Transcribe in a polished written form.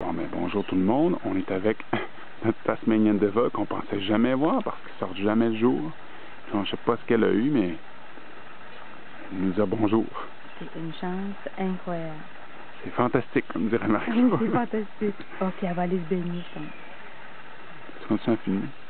Bon, ben, bonjour tout le monde. On est avec notre Tasmanian Devil qu'on pensait jamais voir parce qu'il sort jamais le jour. Donc, je sais pas ce qu'elle a eu, mais elle nous a bonjour. C'est une chance incroyable. C'est fantastique, comme dirait Marie. Oui, c'est fantastique. Ok, elle va aller se baigner, je pense. Tu continues à filmer?